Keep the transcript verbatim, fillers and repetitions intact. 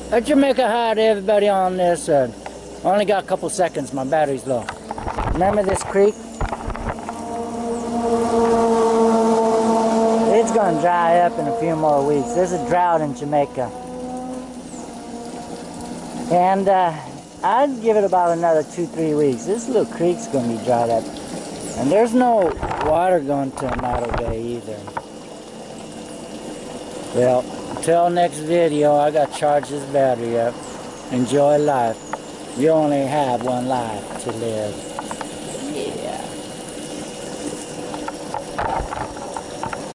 Uh, Jamaica, hi to everybody on this. Uh, only got a couple seconds, my battery's low. Remember this creek? It's gonna dry up in a few more weeks. There's a drought in Jamaica. And uh, I'd give it about another two, three weeks. This little creek's gonna be dried up. And there's no water going to Amado Bay either. Well, until next video, I got to charge this battery up. Enjoy life. You only have one life to live.